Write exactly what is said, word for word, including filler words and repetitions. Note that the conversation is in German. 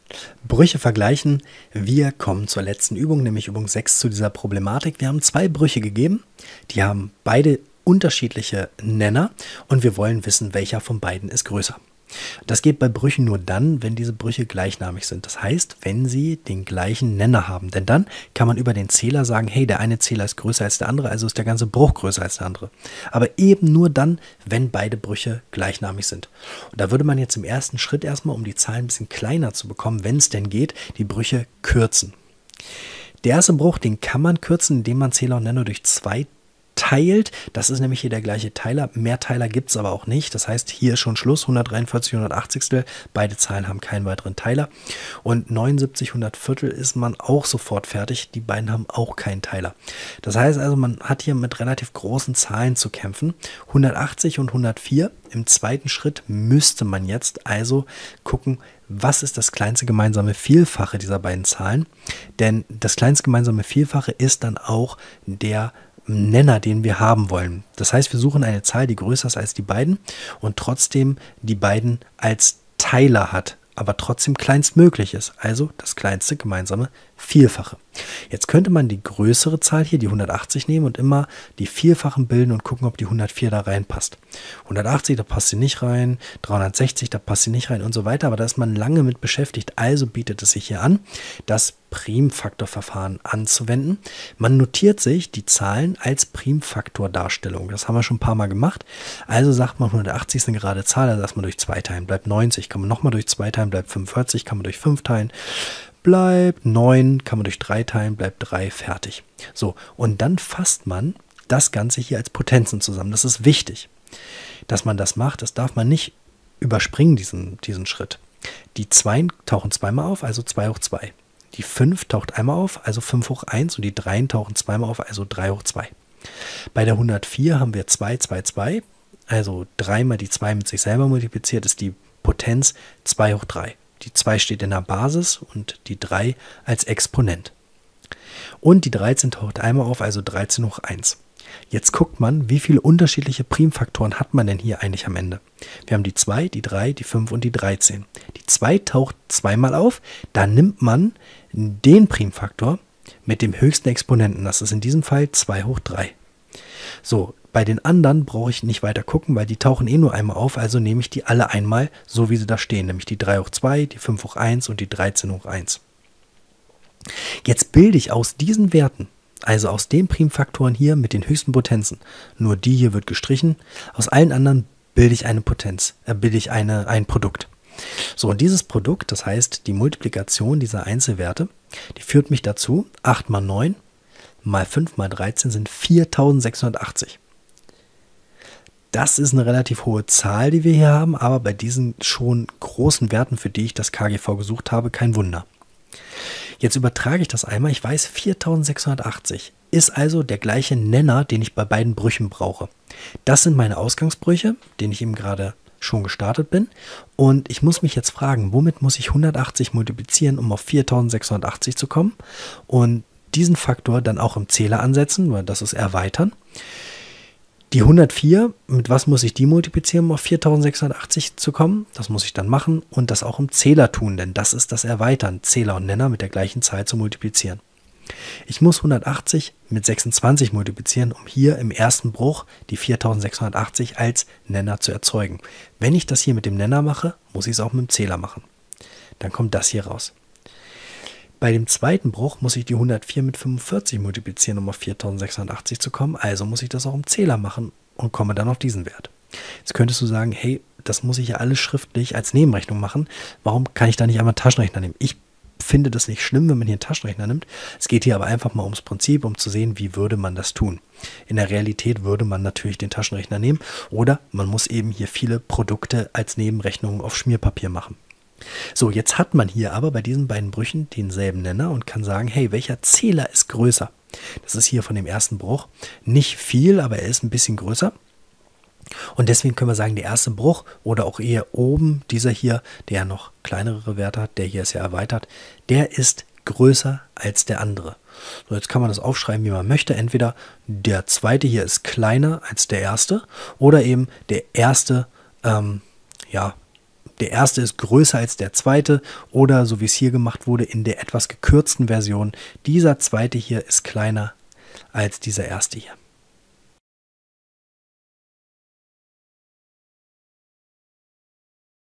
Brüche vergleichen. Wir kommen zur letzten Übung, nämlich Übung sechs zu dieser Problematik. Wir haben zwei Brüche gegeben, die haben beide unterschiedliche Nenner und wir wollen wissen, welcher von beiden ist größer. Das geht bei Brüchen nur dann, wenn diese Brüche gleichnamig sind. Das heißt, wenn sie den gleichen Nenner haben. Denn dann kann man über den Zähler sagen, hey, der eine Zähler ist größer als der andere, also ist der ganze Bruch größer als der andere. Aber eben nur dann, wenn beide Brüche gleichnamig sind. Und da würde man jetzt im ersten Schritt erstmal, um die Zahlen ein bisschen kleiner zu bekommen, wenn es denn geht, die Brüche kürzen. Der erste Bruch, den kann man kürzen, indem man Zähler und Nenner durch zwei teilt. Das ist nämlich hier der gleiche Teiler. Mehr Teiler gibt es aber auch nicht. Das heißt, hier ist schon Schluss. hundertdreiundvierzig, hundertachtzig. Beide Zahlen haben keinen weiteren Teiler. Und neunundsiebzig, hundert Viertel ist man auch sofort fertig. Die beiden haben auch keinen Teiler. Das heißt also, man hat hier mit relativ großen Zahlen zu kämpfen. hundertachtzig und hundertvier. Im zweiten Schritt müsste man jetzt also gucken, was ist das kleinste gemeinsame Vielfache dieser beiden Zahlen. Denn das kleinste gemeinsame Vielfache ist dann auch der Nenner, den wir haben wollen. Das heißt, wir suchen eine Zahl, die größer ist als die beiden und trotzdem die beiden als Teiler hat, aber trotzdem kleinstmöglich ist, also das kleinste gemeinsame Vielfache. Jetzt könnte man die größere Zahl hier, die hundertachtzig, nehmen und immer die Vielfachen bilden und gucken, ob die hundertvier da reinpasst. hundertachtzig, da passt sie nicht rein, dreihundertsechzig, da passt sie nicht rein und so weiter, aber da ist man lange mit beschäftigt, also bietet es sich hier an, das Primfaktorverfahren anzuwenden. Man notiert sich die Zahlen als Primfaktordarstellung. Das haben wir schon ein paar Mal gemacht. Also sagt man, hundertachtzig ist eine gerade Zahl, also erstmal durch zwei teilen, bleibt neunzig, kann man nochmal durch zwei teilen, bleibt fünfundvierzig, kann man durch fünf teilen, bleibt neun, kann man durch drei teilen, bleibt drei, fertig. So, und dann fasst man das Ganze hier als Potenzen zusammen. Das ist wichtig, dass man das macht. Das darf man nicht überspringen, diesen, diesen Schritt. Die zwei tauchen zweimal auf, also zwei hoch zwei. Die fünf taucht einmal auf, also fünf hoch eins und die drei tauchen zweimal auf, also drei hoch zwei. Bei der hundertvier haben wir zwei, zwei, zwei, also drei mal die zwei mit sich selber multipliziert, ist die Potenz zwei hoch drei. Die zwei steht in der Basis und die drei als Exponent. Und die dreizehn taucht einmal auf, also dreizehn hoch eins. Jetzt guckt man, wie viele unterschiedliche Primfaktoren hat man denn hier eigentlich am Ende. Wir haben die zwei, die drei, die fünf und die dreizehn. Die zwei taucht zweimal auf, da nimmt man den Primfaktor mit dem höchsten Exponenten. Das ist in diesem Fall zwei hoch drei. So, bei den anderen brauche ich nicht weiter gucken, weil die tauchen eh nur einmal auf, also nehme ich die alle einmal, so wie sie da stehen, nämlich die drei hoch zwei, die fünf hoch eins und die dreizehn hoch eins. Jetzt bilde ich aus diesen Werten, also aus den Primfaktoren hier mit den höchsten Potenzen, nur die hier wird gestrichen, aus allen anderen bilde ich eine Potenz, äh, bilde ich eine, ein Produkt. So, und dieses Produkt, das heißt die Multiplikation dieser Einzelwerte, die führt mich dazu, acht mal neun mal fünf mal dreizehn sind viertausendsechshundertachtzig. Das ist eine relativ hohe Zahl, die wir hier haben, aber bei diesen schon großen Werten, für die ich das K G V gesucht habe, kein Wunder. Jetzt übertrage ich das einmal. Ich weiß, viertausendsechshundertachtzig ist also der gleiche Nenner, den ich bei beiden Brüchen brauche. Das sind meine Ausgangsbrüche, den ich eben gerade schon gestartet bin. Und ich muss mich jetzt fragen, womit muss ich hundertachtzig multiplizieren, um auf viertausendsechshundertachtzig zu kommen? Und diesen Faktor dann auch im Zähler ansetzen, weil das ist erweitern. Die hundertvier, mit was muss ich die multiplizieren, um auf viertausendsechshundertachtzig zu kommen? Das muss ich dann machen und das auch im Zähler tun, denn das ist das Erweitern, Zähler und Nenner mit der gleichen Zahl zu multiplizieren. Ich muss hundertachtzig mit sechsundzwanzig multiplizieren, um hier im ersten Bruch die viertausendsechshundertachtzig als Nenner zu erzeugen. Wenn ich das hier mit dem Nenner mache, muss ich es auch mit dem Zähler machen. Dann kommt das hier raus. Bei dem zweiten Bruch muss ich die hundertvier mit fünfundvierzig multiplizieren, um auf viertausendsechshundertachtzig zu kommen. Also muss ich das auch im Zähler machen und komme dann auf diesen Wert. Jetzt könntest du sagen, hey, das muss ich ja alles schriftlich als Nebenrechnung machen. Warum kann ich da nicht einmal einen Taschenrechner nehmen? Ich finde das nicht schlimm, wenn man hier einen Taschenrechner nimmt. Es geht hier aber einfach mal ums Prinzip, um zu sehen, wie würde man das tun. In der Realität würde man natürlich den Taschenrechner nehmen oder man muss eben hier viele Produkte als Nebenrechnungen auf Schmierpapier machen. So, jetzt hat man hier aber bei diesen beiden Brüchen denselben Nenner und kann sagen, hey, welcher Zähler ist größer? Das ist hier von dem ersten Bruch nicht viel, aber er ist ein bisschen größer. Und deswegen können wir sagen, der erste Bruch oder auch eher oben, dieser hier, der noch kleinere Werte hat, der hier ist ja erweitert, der ist größer als der andere. So, jetzt kann man das aufschreiben, wie man möchte. Entweder der zweite hier ist kleiner als der erste oder eben der erste, ähm, ja, der erste ist größer als der zweite oder, so wie es hier gemacht wurde, in der etwas gekürzten Version, dieser zweite hier ist kleiner als dieser erste hier.